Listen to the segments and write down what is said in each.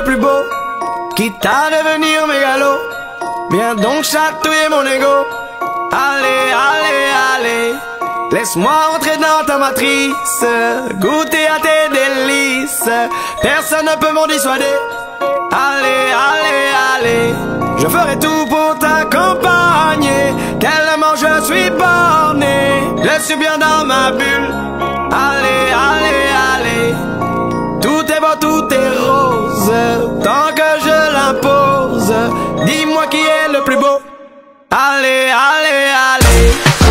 plus beau, quitte à devenir mégalo. Viens donc chatouiller mon ego. Allez, allez, allez, laisse-moi entrer dans ta matrice, goûter à tes délices. Personne ne peut m'en dissuader. Allez, allez, allez, je ferai tout pour t'accompagner. Tellement je suis borné, je suis bien dans ma bulle. Allez, allez, allez, tout est beau, tout est rose, tant que je l'impose. Dis-moi qui est le plus beau. Allez, allez, allez.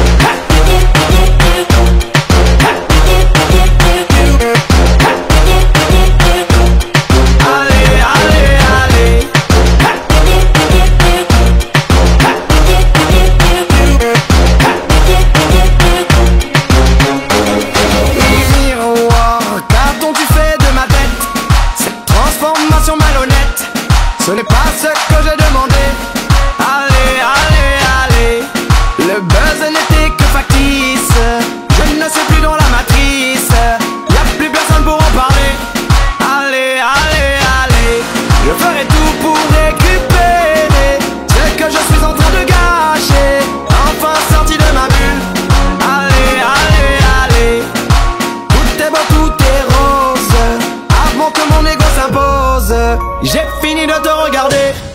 Malhonnête, ce n'est pas ce que j'ai demandé. Allez, allez, allez, le buzz n'était que factice. Je ne suis plus dans la matrice, y a plus personne pour en parler. Allez, allez, allez, je ferai tout pour récupérer ce que je suis en train de gâcher, enfin sorti de ma bulle. Allez, allez, allez, tout est beau, tout est rose, avant que mon ego s'impose. J'ai fini de te regarder.